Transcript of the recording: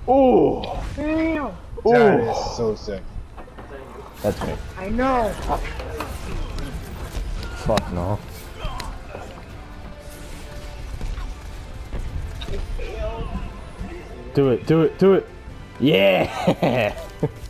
Oh! Damn! That is so sick. That's me. I know. Fuck no. Do it, do it, do it! Yeah!